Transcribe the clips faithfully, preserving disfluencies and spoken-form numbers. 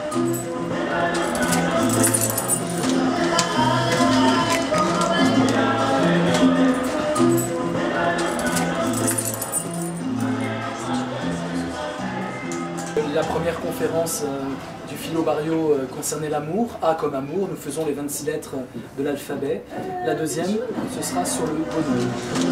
La première conférence euh, du philo Barrio euh, concernait l'amour, A comme amour, nous faisons les vingt-six lettres de l'alphabet. La deuxième, ce sera sur le bonheur.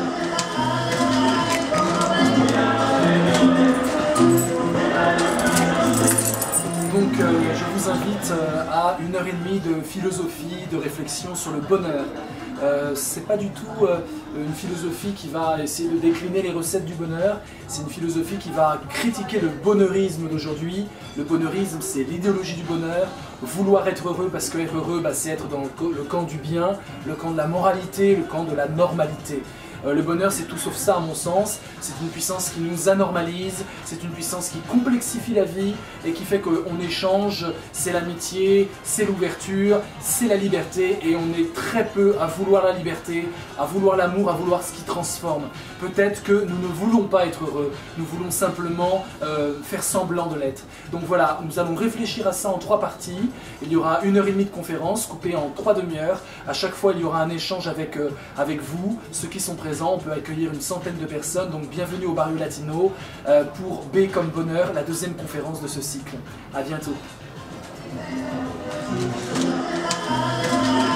Donc euh, je vous invite euh, à une heure et demie de philosophie, de réflexion sur le bonheur. Euh, c'est pas du tout euh, une philosophie qui va essayer de décliner les recettes du bonheur, c'est une philosophie qui va critiquer le bonheurisme d'aujourd'hui. Le bonheurisme, c'est l'idéologie du bonheur, vouloir être heureux parce que être heureux, bah, c'est être dans le camp du bien, le camp de la moralité, le camp de la normalité. Euh, le bonheur, c'est tout sauf ça à mon sens. C'est une puissance qui nous anormalise, c'est une puissance qui complexifie la vie et qui fait qu'on échange, c'est l'amitié, c'est l'ouverture, c'est la liberté, et on est très peu à vouloir la liberté, à vouloir l'amour, à vouloir ce qui transforme. Peut-être que nous ne voulons pas être heureux, nous voulons simplement euh, faire semblant de l'être. Donc voilà, nous allons réfléchir à ça en trois parties. Il y aura une heure et demie de conférence coupée en trois demi-heures. À chaque fois, il y aura un échange avec, euh, avec vous, ceux qui sont présents. On peut accueillir une centaine de personnes, donc bienvenue au Barrio Latino euh, pour B comme bonheur, la deuxième conférence de ce cycle. À bientôt.